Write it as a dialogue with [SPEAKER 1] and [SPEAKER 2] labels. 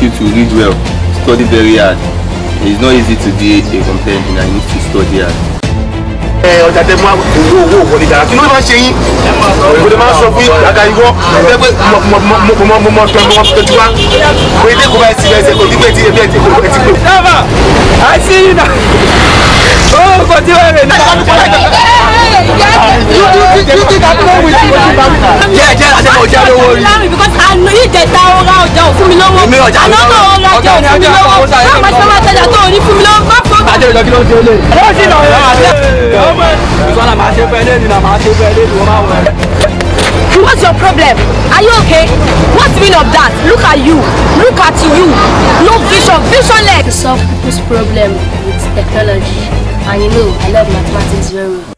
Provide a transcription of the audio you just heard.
[SPEAKER 1] you to read well, study very hard. It's not easy to be a complaint engineer, you need to study hard.
[SPEAKER 2] Ọjà tẹ mú owó wọlé dára kí ló máa ṣe yín òyìnbó lè máa sọ fún àga ìwọ ẹgbẹ́ mọ tọ́jú wa kò ilé kò bá ti bẹ̀rẹ̀ kò dígbẹ́ tí ẹbí ẹ̀ ti kò ti pè. Dábà I see you now. Oh, kò tí wọ́n rẹ̀ náà. Jẹ́ àjẹmọ̀ ọjà lówó rí.
[SPEAKER 3] Because I know you get that ọjà ò fún mi lọ́wọ́. Àná náà ọjà ò fún mi lọ́wọ́. Báwo máa ṣe máa tẹ̀jà tó ò ní fún mi lọ́wọ́? Má fọ́.
[SPEAKER 2] Àjẹ́ ìjọ kí ló ń ṣe olè. Ó sì lọ
[SPEAKER 3] What's your problem? Are you okay? What's the meaning of that? Look at you. Look at you. No vision. Visionless. To solve people's problem with technology. And you know, I love mathematics very well.